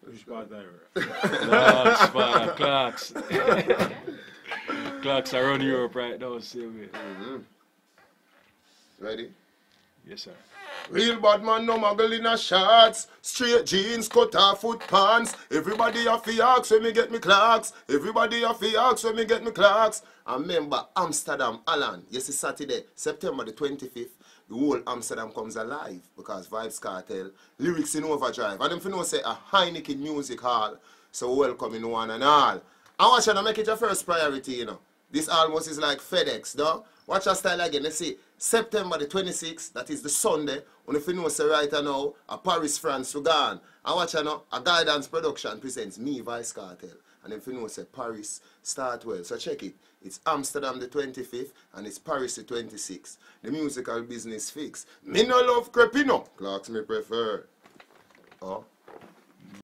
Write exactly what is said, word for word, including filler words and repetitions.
Which part are you? Clarks, father, Clarks. Clarks around Europe right now, same way. Mm-hmm. Ready? Yes, sir. Real bad man, no muggle in a shorts. Straight jeans, cut off foot pants. Everybody have the axe when me get me clocks. Everybody have the axe when me get me clocks. And remember, Amsterdam, Alan. Yes, it's Saturday, September the twenty-fifth. The whole Amsterdam comes alive because Vybz Kartel, lyrics in overdrive. And if you know, say a Heineken Music Hall. So welcoming one and all. And watch you make it your first priority, you know. This almost is like FedEx, though. Watch your style again. Let's see. September the twenty-sixth, that is the Sunday. And if you know, say right now, a Paris, France, we gone. And watch you know, a Guidance Production presents me, Vybz Kartel. And if you know, say Paris, start well. So check it. It's Amsterdam the twenty-fifth and it's Paris the twenty-sixth. The musical business fix. Me no love creeping up. Clarks me prefer. Oh.